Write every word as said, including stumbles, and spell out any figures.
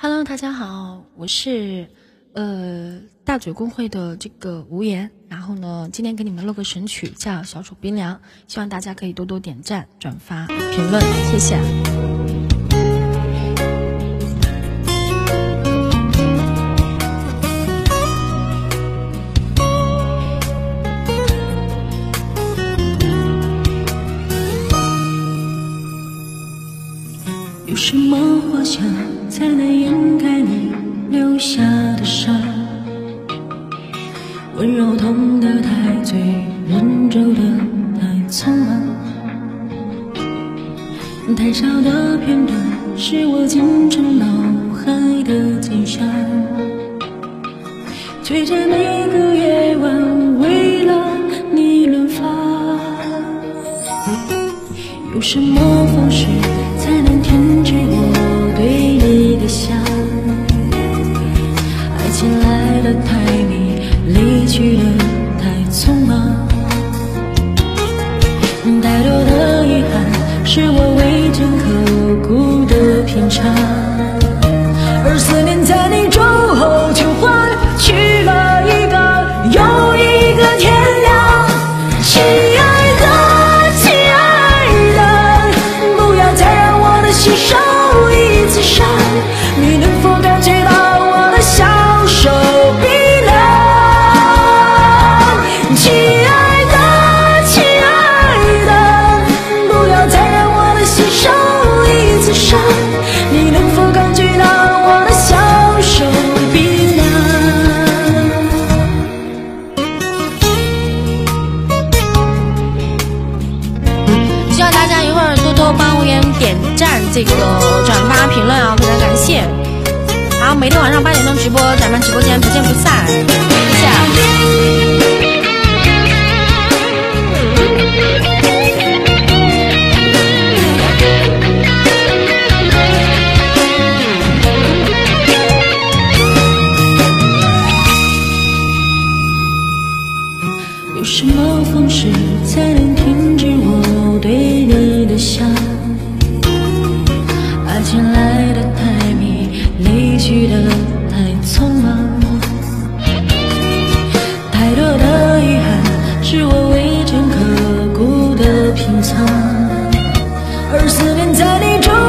Hello， 大家好，我是呃大嘴公会的这个无言，然后呢，今天给你们录个神曲叫《小丑冰凉》，希望大家可以多多点赞、转发、评论，谢谢。 有什么花香才能掩盖你留下的伤？温柔痛得太醉，人走得太匆忙。太少的片段是我进程脑海的景象，追着每个夜晚为了你轮发。有什么方式才能停止我对你的想？爱情来得太密，离去得太匆忙。太多的遗憾是我未曾刻骨的品尝，而思念在你走后就换去了一个又一个天亮。亲爱的亲爱的，不要再让我的心受一次伤，你能否感觉到我的小手冰凉？亲爱的亲爱的，不要再让我的心受一次伤，你能否感觉到我的小手冰凉？ 希望大家一会儿多多帮无言点赞、这个转发、评论啊，非常感谢。好，每天晚上八点钟直播，咱们直播间不见不散，谢谢。 有什么方式才能停止我对你的想？爱情来得太密，离去的太匆忙。太多的遗憾是我未曾刻骨的品尝，而思念在你周